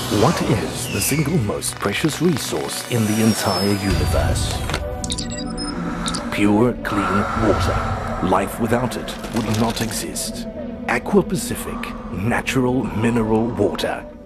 What is the single most precious resource in the entire universe? Pure, clean water. Life without it would not exist. Aqua Pacific, natural mineral water.